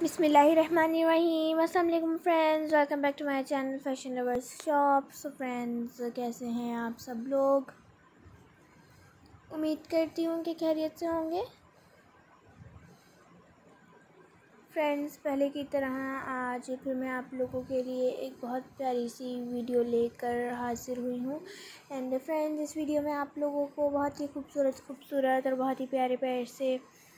बिस्मिल्लाहिर्रहमानिर्रहीम। अस्सलाम वालेकुम friends, welcome back to my channel fashion lovers shop. So friends, कैसे हैं आप सब लोग? उम्मीद करती हूँ कि खैरियत से होंगे। फ्रेंड्स, पहले की तरह आज फिर मैं आप लोगों के लिए एक बहुत प्यारी सी वीडियो लेकर हाजिर हुई हूँ। एंड फ्रेंड्स, इस वीडियो में आप लोगों को बहुत ही खूबसूरत और बहुत ही प्यारे प्यारे से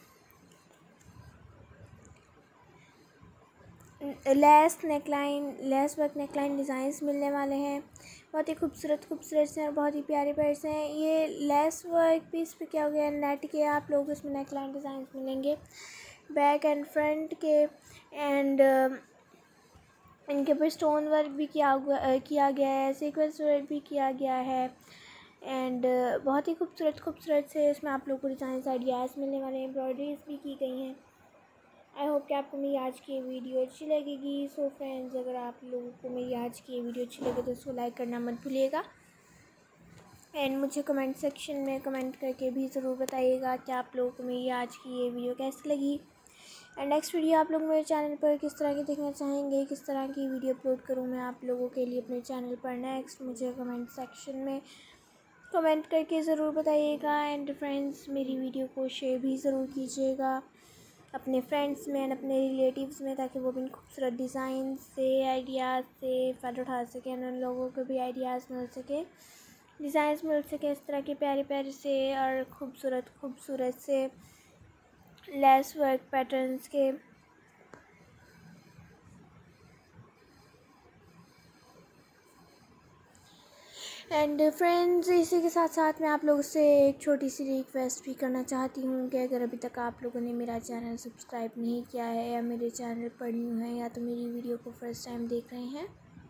लेस वर्क नेकलाइन डिज़ाइंस मिलने वाले हैं। बहुत ही खूबसूरत से और बहुत ही प्यारे प्यारे से हैं। ये लेस वर्क पीस पे क्या हो गया, नेट के आप लोग इसमें नेकलाइन डिज़ाइंस मिलेंगे, बैक एंड फ्रंट के। एंड इनके ऊपर स्टोन वर्क भी किया गया है, सीक्वेंस वर्क भी किया गया है। एंड बहुत ही खूबसूरत से इसमें आप लोग को डिज़ाइन आइडियाज़ मिलने वाले हैं, एम्ब्रॉयडरीज भी की गई हैं। आई होप कि आपको मेरी आज की ये वीडियो अच्छी लगेगी। सो फ्रेंड्स, अगर आप लोगों को मेरी आज की ये वीडियो अच्छी लगे तो इसको लाइक करना मत भूलिएगा। एंड मुझे कमेंट सेक्शन में कमेंट करके भी ज़रूर बताइएगा कि आप लोगों को मेरी आज की ये वीडियो कैसी लगी। एंड नेक्स्ट वीडियो आप लोग मेरे चैनल पर किस तरह की देखना चाहेंगे, किस तरह की वीडियो अपलोड करूँ मैं आप लोगों के लिए अपने चैनल पर नेक्स्ट, मुझे कमेंट सेक्शन में कमेंट करके ज़रूर बताइएगा। एंड फ्रेंड्स, मेरी वीडियो को शेयर भी ज़रूर कीजिएगा अपने फ्रेंड्स में एंड अपने रिलेटिव्स में, ताकि वो भी इन खूबसूरत डिज़ाइन से आइडियाज़ से फ़ायदा उठा सकें और उन लोगों को भी आइडियाज़ मिल सके, डिज़ाइंस मिल सके इस तरह के प्यारे प्यारे से और खूबसूरत से लेस वर्क पैटर्न्स के। एंड फ्रेंड्स, इसी के साथ साथ मैं आप लोगों से एक छोटी सी रिक्वेस्ट भी करना चाहती हूँ कि अगर अभी तक आप लोगों ने मेरा चैनल सब्सक्राइब नहीं किया है या मेरे चैनल पर न्यू है या तो मेरी वीडियो को फर्स्ट टाइम देख रहे हैं,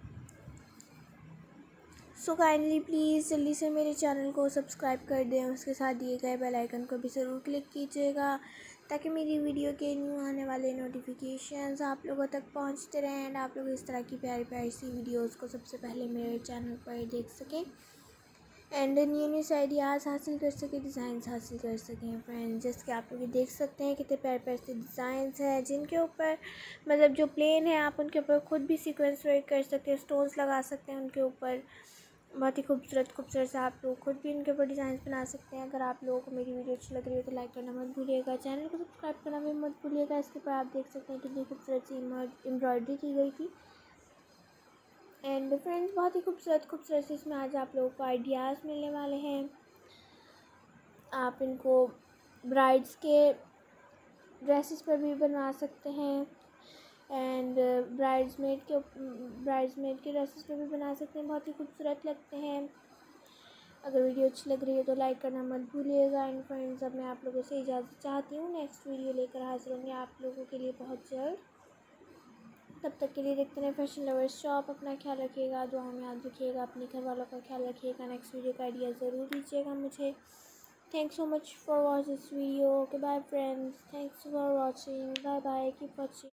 सो काइंडली प्लीज़ जल्दी से मेरे चैनल को सब्सक्राइब कर दें। उसके साथ दिए गए बेल आइकन को भी ज़रूर क्लिक कीजिएगा ताकि मेरी वीडियो के न्यू आने वाले नोटिफिकेशंस आप लोगों तक पहुंचते रहें एंड आप लोग इस तरह की प्यारी प्यारी सी वीडियोस को सबसे पहले मेरे चैनल पर देख सकें एंड न्यू आइडियाज़ हासिल कर सकें, डिज़ाइंस हासिल कर सकें। फ्रेंड्स, जैसे कि आप लोग देख सकते हैं कितने प्यारे प्यारे से डिज़ाइंस हैं जिनके ऊपर मतलब जो प्लेन है आप उनके ऊपर खुद भी सीक्वेंस वर्क कर सकते हैं, स्टोन्स लगा सकते हैं उनके ऊपर। बहुत ही खूबसूरत से आप लोग खुद भी इनके ऊपर डिज़ाइन बना सकते हैं। अगर आप लोगों को मेरी वीडियो अच्छी लग रही है तो लाइक करना मत भूलिएगा, चैनल को सब्सक्राइब करना भी मत भूलिएगा। इसके ऊपर आप देख सकते हैं कितनी खूबसूरत सी एम्ब्रॉयडरी की गई थी। एंड फ्रेंड्स, बहुत ही खूबसूरत से इसमें आज आप लोगों को आइडियाज़ मिलने वाले हैं। आप इनको ब्राइड्स के ड्रेसेस पर भी बनवा सकते हैं एंड ब्राइड्समेड के ड्रेसेस पे भी बना सकते हैं, बहुत ही खूबसूरत लगते हैं। अगर वीडियो अच्छी लग रही है तो लाइक करना मत भूलिएगा। एंड फ्रेंड्स, अब मैं आप लोगों से इजाज़त चाहती हूँ। नेक्स्ट वीडियो लेकर हाजिर होंगे आप लोगों के लिए बहुत जल्द। तब तक के लिए देखते रहें फैशन लवर्स शॉप। अपना ख्याल रखिएगा, दुआओं में याद रखिएगा, अपने घर वालों का ख्याल रखिएगा। नेक्स्ट वीडियो का आइडिया ज़रूर दीजिएगा मुझे। Thanks so much for watch this video. Okay bye friends, thanks for watching, bye bye, keep watching.